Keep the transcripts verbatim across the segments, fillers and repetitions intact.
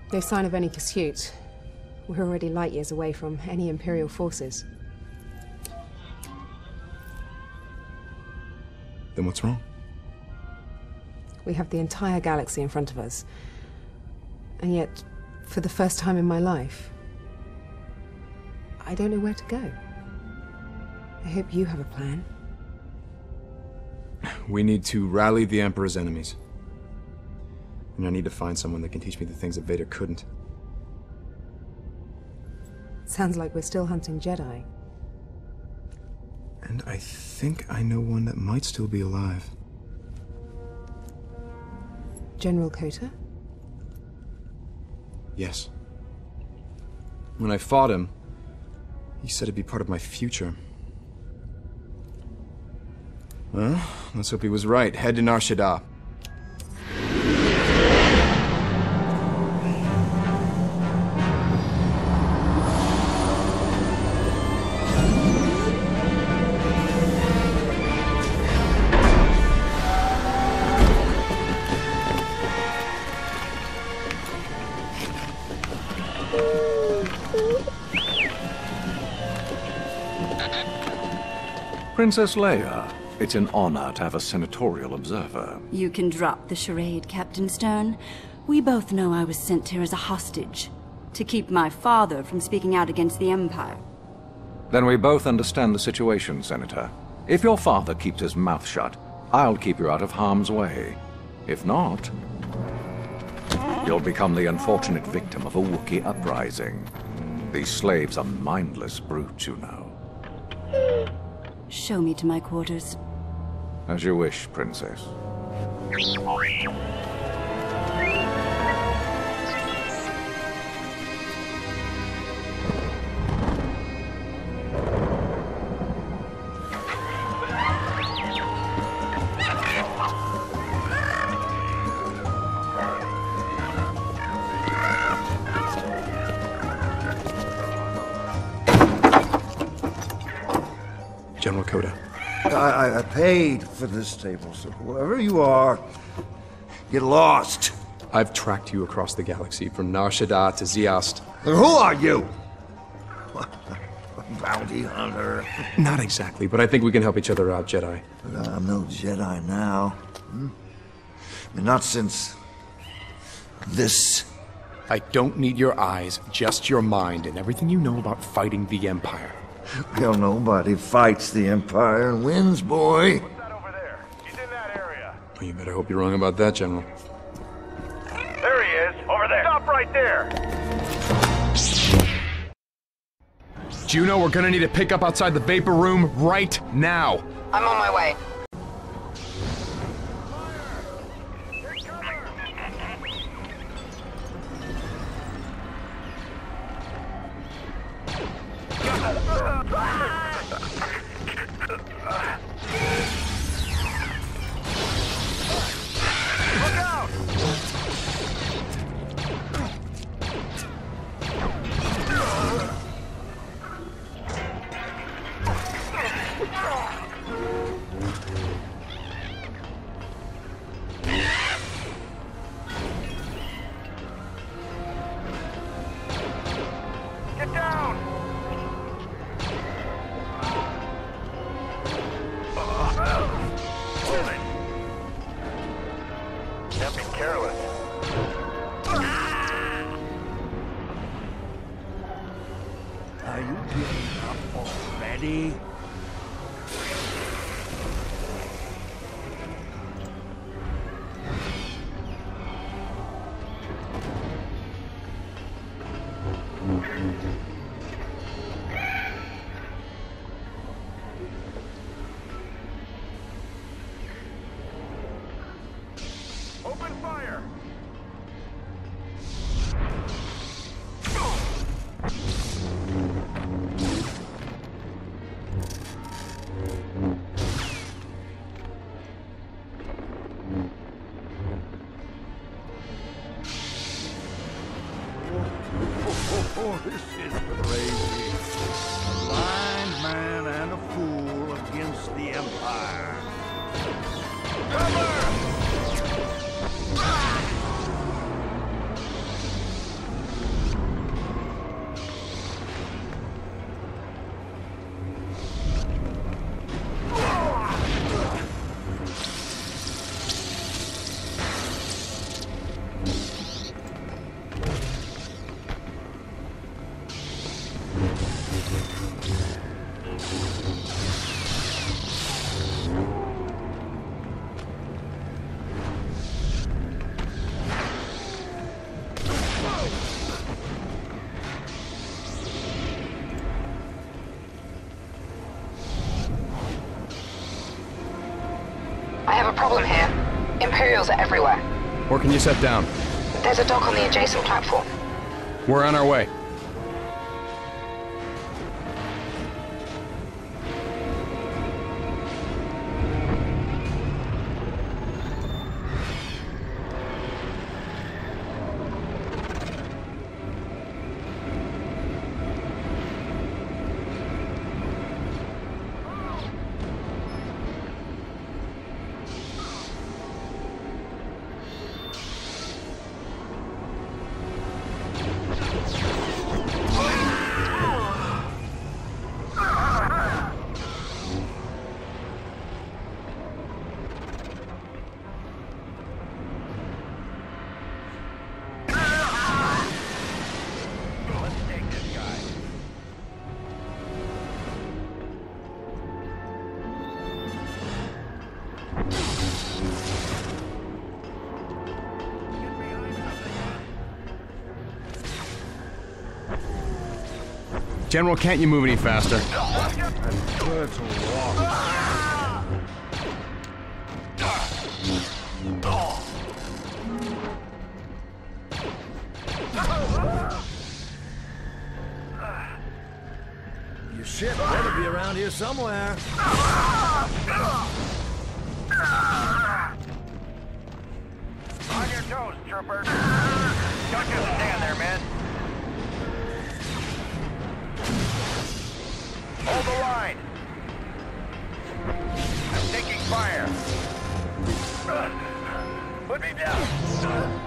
No sign of any pursuit. We're already light years away from any Imperial forces. Then what's wrong? We have the entire galaxy in front of us. And yet, for the first time in my life, I don't know where to go. I hope you have a plan. We need to rally the Emperor's enemies. And I need to find someone that can teach me the things that Vader couldn't. Sounds like we're still hunting Jedi. And I think I know one that might still be alive. General Kota? Yes. When I fought him, he said it'd be part of my future. Well, let's hope he was right. Head to Nar Shaddaa. Princess Leia, it's an honor to have a senatorial observer. You can drop the charade, Captain Stern. We both know I was sent here as a hostage, to keep my father from speaking out against the Empire. Then we both understand the situation, Senator. If your father keeps his mouth shut, I'll keep you out of harm's way. If not, you'll become the unfortunate victim of a Wookiee uprising. These slaves are mindless brutes, you know. Show me to my quarters. As you wish, Princess. General Kota. I, I paid for this table, so whoever you are, get lost. I've tracked you across the galaxy, from Nar Shaddaa to Zeost. And who are you? Bounty hunter. Not exactly, but I think we can help each other out, Jedi. But I'm no Jedi now. Hmm? I mean, not since this. I don't need your eyes, just your mind and everything you know about fighting the Empire. Well, nobody fights the Empire and wins, boy. What's that over there? He's in that area. Well, you better hope you're wrong about that, General. There he is, over there. Stop right there. Juno, we're gonna need to pick up outside the Vapor Room right now. I'm on my way. Get down! Hold it. Can't be careless. Are you giving up already? Open fire! Oh, this is crazy. A blind man and a fool against the Empire. are everywhere. Where can you set down? There's a dock on the adjacent platform. We're on our way. General, can't you move any faster? Good to walk. Your ship better be around here somewhere. On your toes, trooper. Don't just stand there, man. Hold the line. I'm taking fire. Put me down.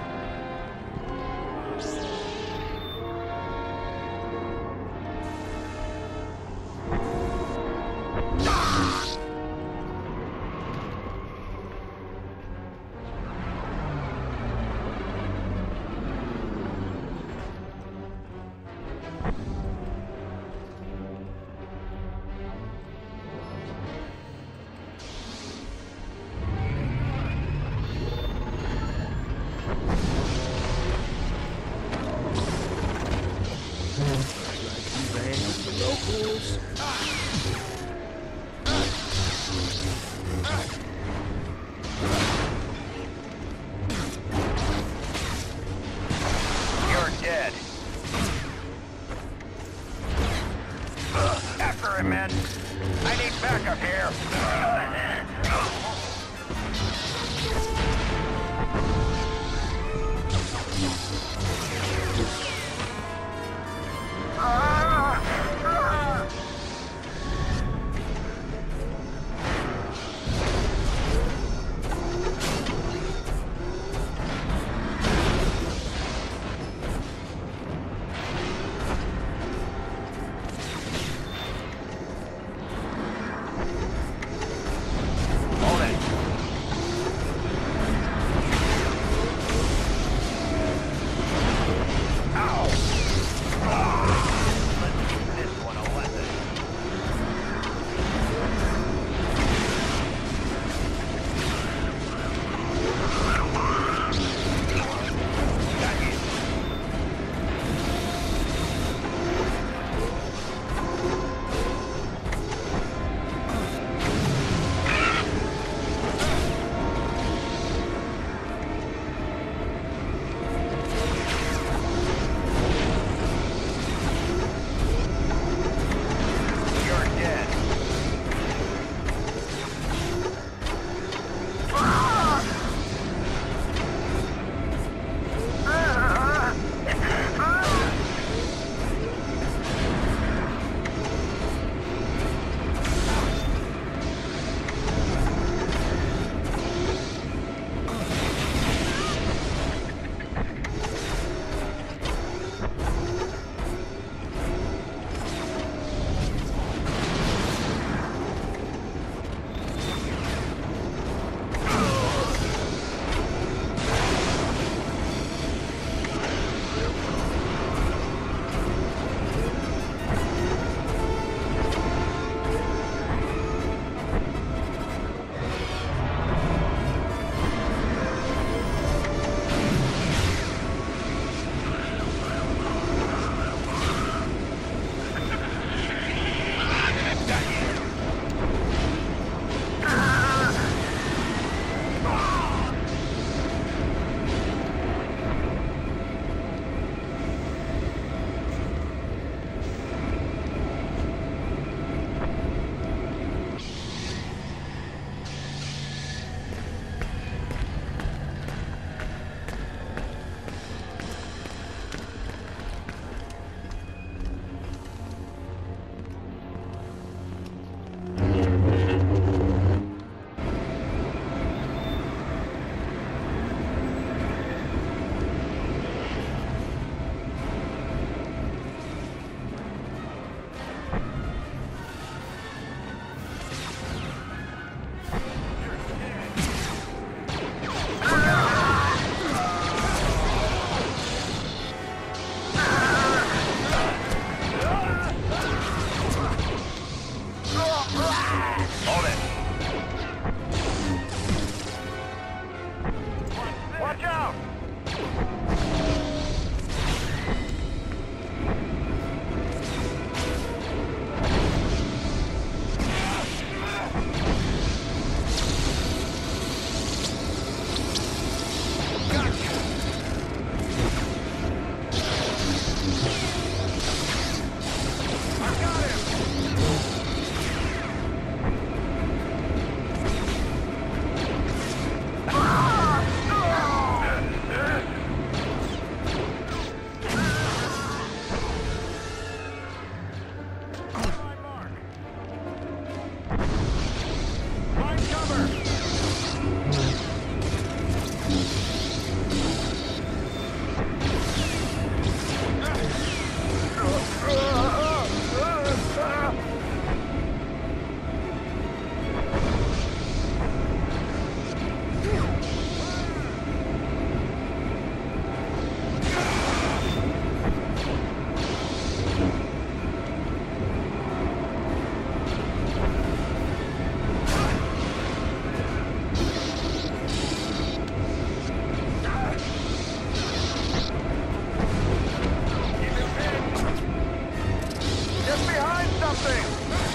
Get behind something!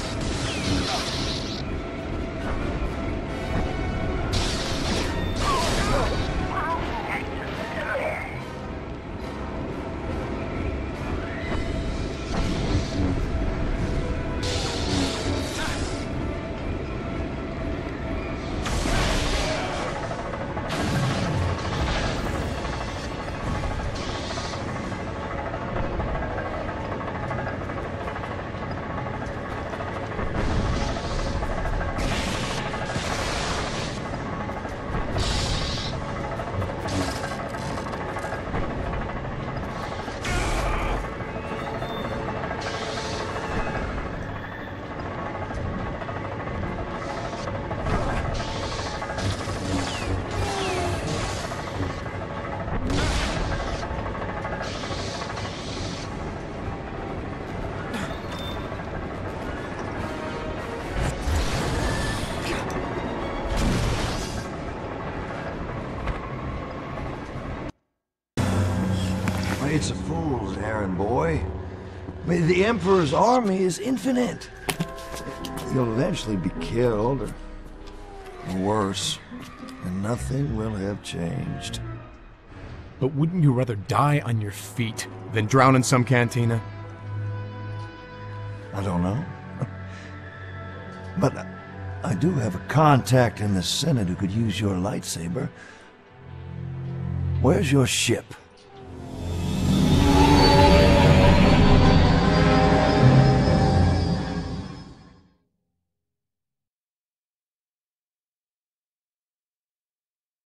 It's a fool's errand, boy. I mean, the Emperor's army is infinite. You'll eventually be killed, or, or worse, and nothing will have changed. But wouldn't you rather die on your feet than drown in some cantina? I don't know. But I do have a contact in the Senate who could use your lightsaber. Where's your ship?